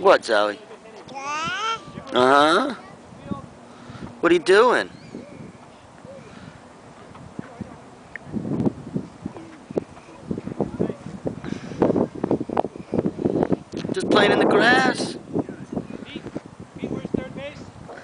What, Zoe? Uh-huh. What are you doing? Just playing in the grass. Pete, where's third base?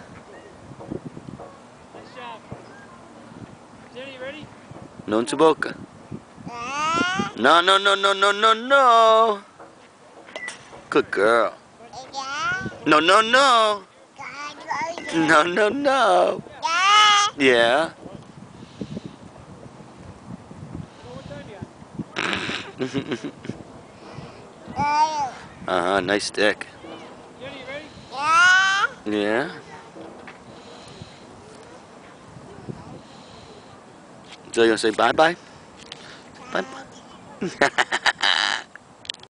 Nice job. Jenny, you ready? Non si bocca. No, no, no, no, no, no, no. Good girl. No, no, no. No, no, no. Yeah. What time you got? Uh-huh, nice stick. Jenny, you ready? Yeah. So you gonna say bye-bye? Bye-bye.